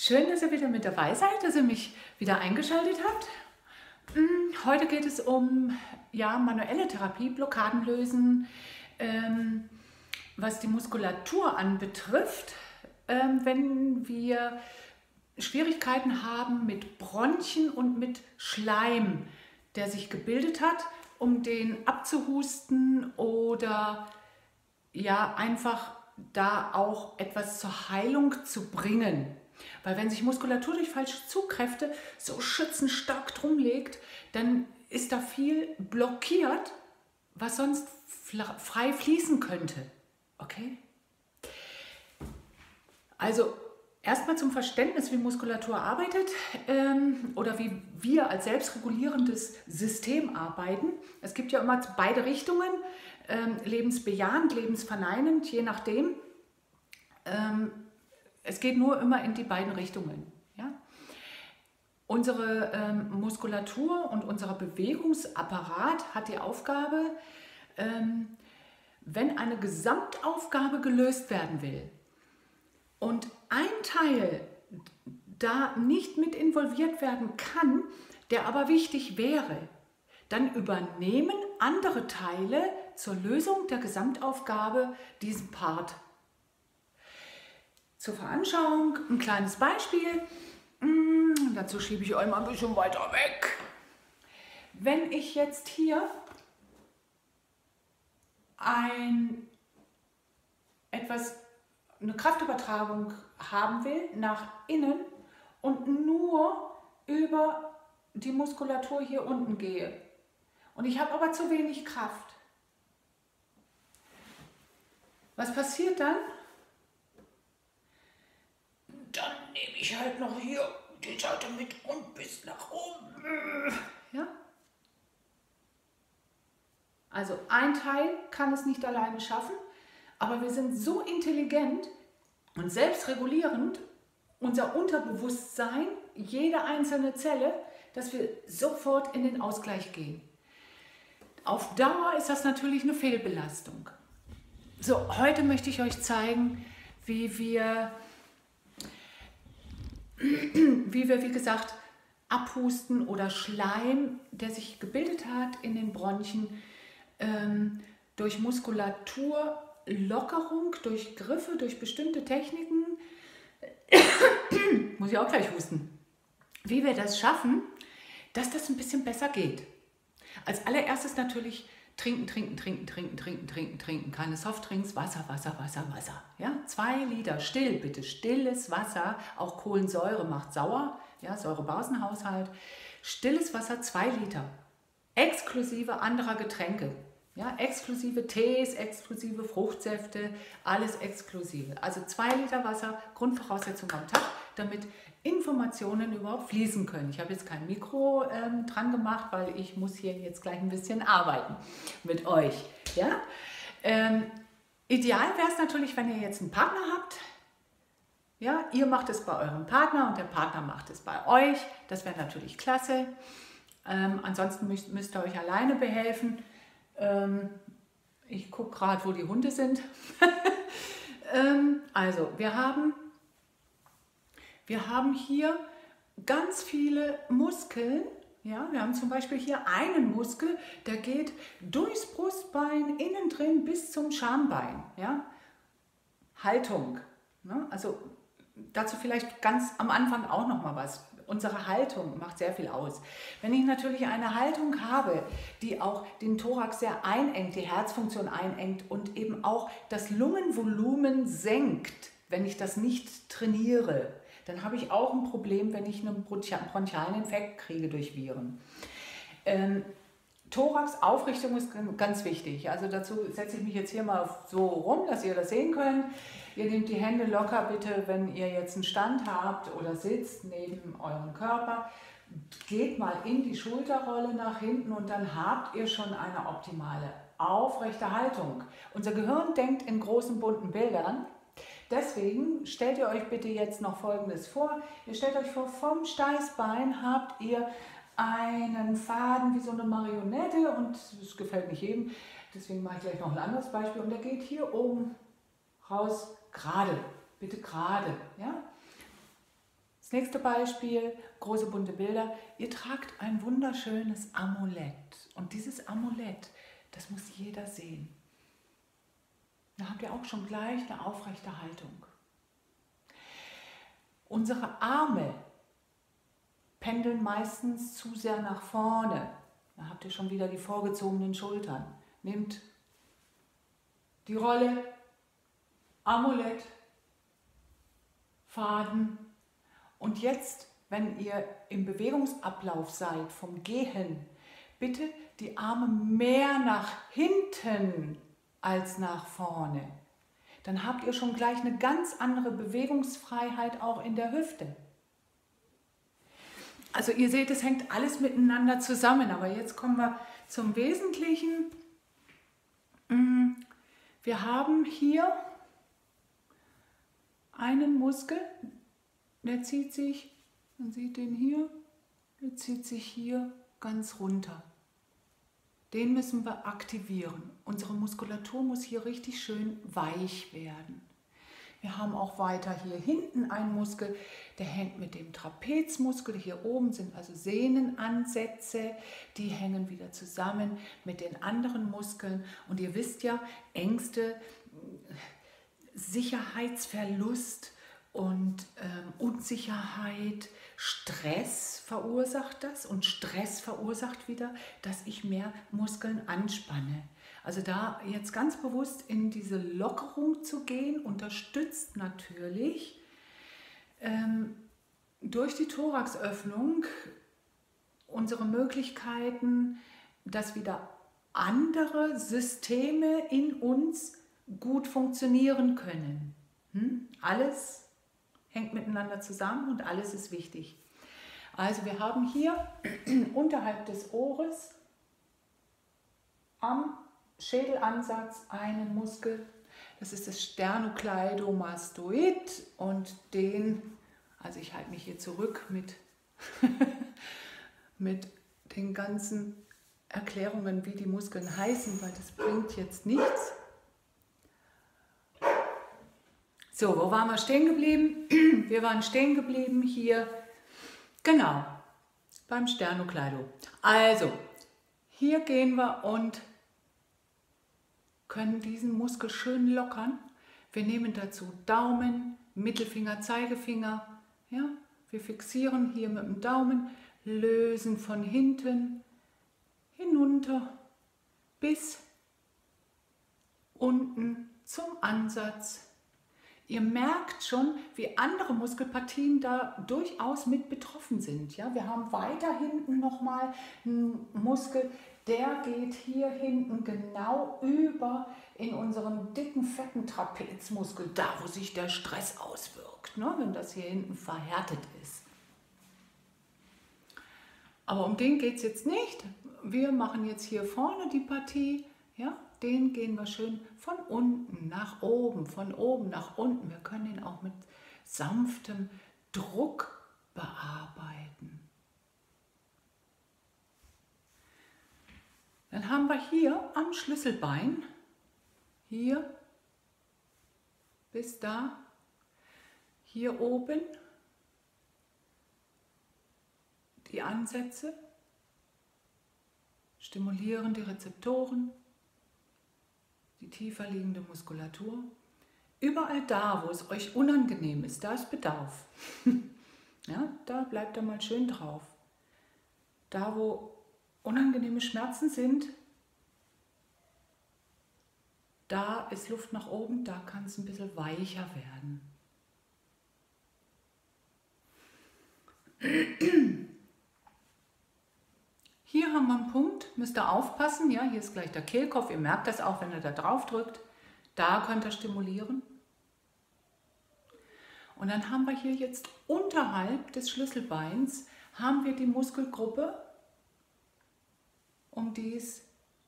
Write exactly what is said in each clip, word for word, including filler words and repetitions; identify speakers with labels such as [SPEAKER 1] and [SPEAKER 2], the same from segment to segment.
[SPEAKER 1] Schön, dass ihr wieder mit dabei seid, dass ihr mich wieder eingeschaltet habt. Heute geht es um ja, manuelle Therapie, Blockaden lösen, ähm, was die Muskulatur anbetrifft, ähm, wenn wir Schwierigkeiten haben mit Bronchien und mit Schleim, der sich gebildet hat, um den abzuhusten oder ja, einfach da auch etwas zur Heilung zu bringen. Weil wenn sich Muskulatur durch falsche Zugkräfte so schützenstark drum legt, dann ist da viel blockiert, was sonst frei fließen könnte. Okay? Also erstmal zum Verständnis, wie Muskulatur arbeitet ähm, oder wie wir als selbstregulierendes System arbeiten. Es gibt ja immer beide Richtungen, ähm, lebensbejahend, lebensverneinend, je nachdem. Ähm, Es geht nur immer in die beiden Richtungen. Ja? Unsere ähm, Muskulatur und unser Bewegungsapparat hat die Aufgabe, ähm, wenn eine Gesamtaufgabe gelöst werden will und ein Teil da nicht mit involviert werden kann, der aber wichtig wäre, dann übernehmen andere Teile zur Lösung der Gesamtaufgabe diesen Part. Zur Veranschauung ein kleines Beispiel. Hm, dazu schiebe ich euch mal ein bisschen weiter weg. Wenn ich jetzt hier ein, etwas, eine Kraftübertragung haben will nach innen und nur über die Muskulatur hier unten gehe und ich habe aber zu wenig Kraft, was passiert dann? Dann nehme ich halt noch hier die Seite mit und bis nach oben. Ja? Also ein Teil kann es nicht alleine schaffen, aber wir sind so intelligent und selbstregulierend, unser Unterbewusstsein, jede einzelne Zelle, dass wir sofort in den Ausgleich gehen. Auf Dauer ist das natürlich eine Fehlbelastung. So, heute möchte ich euch zeigen, wie wir wie wir, wie gesagt, abhusten oder Schleim, der sich gebildet hat in den Bronchien, ähm, durch Muskulaturlockerung, durch Griffe, durch bestimmte Techniken, muss ich auch gleich husten, wie wir das schaffen, dass das ein bisschen besser geht. Als allererstes natürlich trinken, trinken, trinken, trinken, trinken, trinken, trinken. Keine Softdrinks, Wasser, Wasser, Wasser, Wasser. Ja? Zwei Liter, still bitte, stilles Wasser. Auch Kohlensäure macht sauer, ja, Säurebasenhaushalt. Stilles Wasser, zwei Liter. Exklusive anderer Getränke. Ja? Exklusive Tees, exklusive Fruchtsäfte, alles exklusive. Also zwei Liter Wasser, Grundvoraussetzung am Tag, damit Informationen überhaupt fließen können. Ich habe jetzt kein Mikro ähm, dran gemacht, weil ich muss hier jetzt gleich ein bisschen arbeiten mit euch. Ja? Ähm, ideal wäre es natürlich, wenn ihr jetzt einen Partner habt. Ja? Ihr macht es bei eurem Partner und der Partner macht es bei euch. Das wäre natürlich klasse. Ähm, ansonsten müsst, müsst ihr euch alleine behelfen. Ähm, ich gucke gerade, wo die Hunde sind. ähm, also, wir haben Wir haben hier ganz viele Muskeln. Ja, wir haben zum Beispiel hier einen Muskel, der geht durchs Brustbein innen drin bis zum Schambein. Ja? Haltung. Ne? Also dazu vielleicht ganz am Anfang auch noch mal was. Unsere Haltung macht sehr viel aus. Wenn ich natürlich eine Haltung habe, die auch den Thorax sehr einengt, die Herzfunktion einengt und eben auch das Lungenvolumen senkt, wenn ich das nicht trainiere, dann habe ich auch ein Problem, wenn ich einen bronchialen Infekt kriege durch Viren. Ähm, Thorax-Aufrichtung ist ganz wichtig. Also dazu setze ich mich jetzt hier mal so rum, dass ihr das sehen könnt. Ihr nehmt die Hände locker bitte, wenn ihr jetzt einen Stand habt oder sitzt neben eurem Körper. Geht mal in die Schulterrolle nach hinten und dann habt ihr schon eine optimale aufrechte Haltung. Unser Gehirn denkt in großen bunten Bildern. Deswegen stellt ihr euch bitte jetzt noch Folgendes vor. Ihr stellt euch vor, vom Steißbein habt ihr einen Faden wie so eine Marionette und das gefällt nicht jedem. Deswegen mache ich gleich noch ein anderes Beispiel und der geht hier oben raus gerade. Bitte gerade. Ja? Das nächste Beispiel, große bunte Bilder. Ihr tragt ein wunderschönes Amulett. Und dieses Amulett, das muss jeder sehen. Da habt ihr auch schon gleich eine aufrechte Haltung. Unsere Arme pendeln meistens zu sehr nach vorne. Da habt ihr schon wieder die vorgezogenen Schultern. Nehmt die Rolle, Amulett, Faden. Und jetzt, wenn ihr im Bewegungsablauf seid, vom Gehen, bitte die Arme mehr nach hinten als nach vorne. Dann habt ihr schon gleich eine ganz andere Bewegungsfreiheit auch in der Hüfte. Also ihr seht, es hängt alles miteinander zusammen, aber jetzt kommen wir zum Wesentlichen. Wir haben hier einen Muskel, der zieht sich, man sieht den hier, der zieht sich hier ganz runter. Den müssen wir aktivieren. Unsere Muskulatur muss hier richtig schön weich werden. Wir haben auch weiter hier hinten einen Muskel, der hängt mit dem Trapezmuskel. Hier oben sind also Sehnenansätze, die hängen wieder zusammen mit den anderen Muskeln. Und ihr wisst ja, Ängste, Sicherheitsverlust und ähm, Unsicherheit, Stress verursacht das. Und Stress verursacht wieder, dass ich mehr Muskeln anspanne. Also da jetzt ganz bewusst in diese Lockerung zu gehen, unterstützt natürlich ähm, durch die Thoraxöffnung unsere Möglichkeiten, dass wieder andere Systeme in uns gut funktionieren können. Hm? Alles hängt miteinander zusammen und alles ist wichtig. Also wir haben hier unterhalb des Ohres am Schädelansatz einen Muskel, das ist das Sternocleidomastoid und den, also ich halte mich hier zurück mit, mit den ganzen Erklärungen, wie die Muskeln heißen, weil das bringt jetzt nichts. So, wo waren wir stehen geblieben? Wir waren stehen geblieben hier, genau, beim Sternocleido. Also, hier gehen wir und können diesen Muskel schön lockern. Wir nehmen dazu Daumen, Mittelfinger, Zeigefinger. Ja? Wir fixieren hier mit dem Daumen, lösen von hinten hinunter bis unten zum Ansatz. Ihr merkt schon, wie andere Muskelpartien da durchaus mit betroffen sind. Ja? Wir haben weiter hinten nochmal einen Muskel, der geht hier hinten genau über in unseren dicken, fetten Trapezmuskel, da wo sich der Stress auswirkt, ne? Wenn das hier hinten verhärtet ist. Aber um den geht es jetzt nicht. Wir machen jetzt hier vorne die Partie, ja? Den gehen wir schön von unten nach oben, von oben nach unten. Wir können ihn auch mit sanftem Druck bearbeiten. Dann haben wir hier am Schlüsselbein, hier bis da, hier oben die Ansätze, stimulieren die Rezeptoren, die tiefer liegende Muskulatur. Überall da, wo es euch unangenehm ist, da ist Bedarf. Ja, da bleibt ihr mal schön drauf. Da, wo unangenehme Schmerzen sind, da ist Luft nach oben, da kann es ein bisschen weicher werden. Hier haben wir einen Punkt, müsst ihr aufpassen, ja, hier ist gleich der Kehlkopf, ihr merkt das auch, wenn ihr da drauf drückt, da könnt ihr stimulieren. Und dann haben wir hier jetzt unterhalb des Schlüsselbeins, haben wir die Muskelgruppe, um die es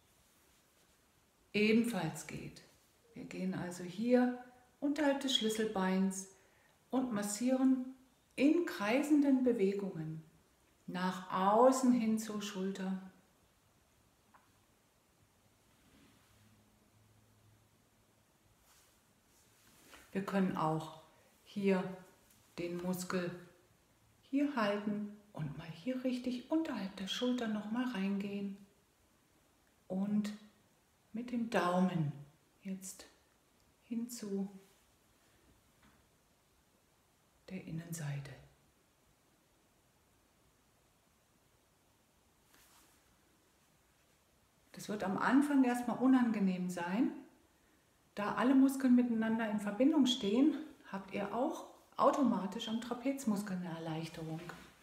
[SPEAKER 1] ebenfalls geht. Wir gehen also hier unterhalb des Schlüsselbeins und massieren in kreisenden Bewegungen nach außen hin zur Schulter. Wir können auch hier den Muskel hier halten und mal hier richtig unterhalb der Schulter nochmal reingehen. Und mit dem Daumen jetzt hinzu der Innenseite. Das wird am Anfang erstmal unangenehm sein. Da alle Muskeln miteinander in Verbindung stehen, habt ihr auch automatisch am Trapezmuskel eine Erleichterung.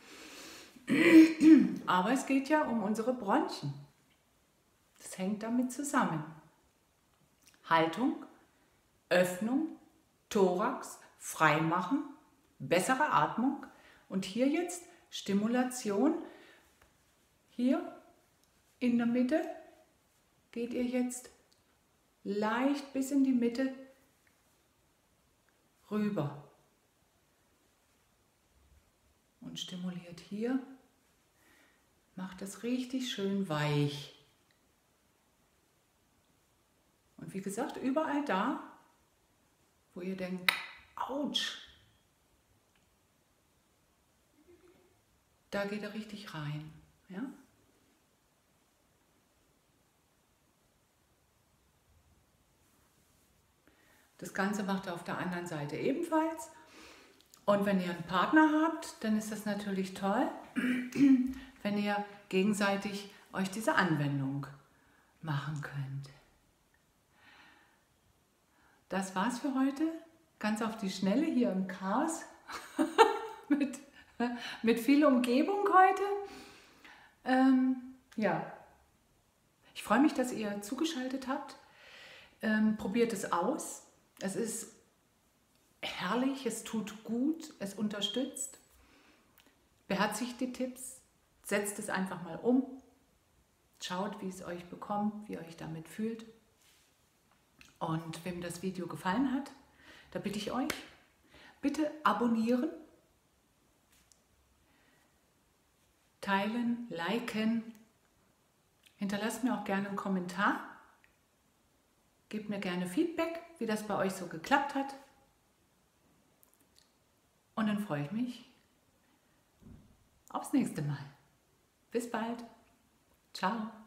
[SPEAKER 1] Aber es geht ja um unsere Bronchien. Das hängt damit zusammen. Haltung, Öffnung, Thorax, freimachen, bessere Atmung und hier jetzt Stimulation. Hier in der Mitte geht ihr jetzt leicht bis in die Mitte rüber und stimuliert hier, macht es richtig schön weich. Und wie gesagt, überall da, wo ihr denkt, ouch, da geht er richtig rein. Ja? Das Ganze macht ihr auf der anderen Seite ebenfalls. Und wenn ihr einen Partner habt, dann ist das natürlich toll, wenn ihr gegenseitig euch diese Anwendung machen könnt. Das war's für heute. Ganz auf die Schnelle hier im Chaos. mit, mit viel Umgebung heute. Ähm, ja, ich freue mich, dass ihr zugeschaltet habt. Ähm, probiert es aus. Es ist herrlich, es tut gut, es unterstützt. Beherzigt die Tipps, setzt es einfach mal um. Schaut, wie es euch bekommt, wie ihr euch damit fühlt. Und wem das Video gefallen hat, da bitte ich euch, bitte abonnieren, teilen, liken, hinterlasst mir auch gerne einen Kommentar, gebt mir gerne Feedback, wie das bei euch so geklappt hat. Und dann freue ich mich aufs nächste Mal. Bis bald. Ciao.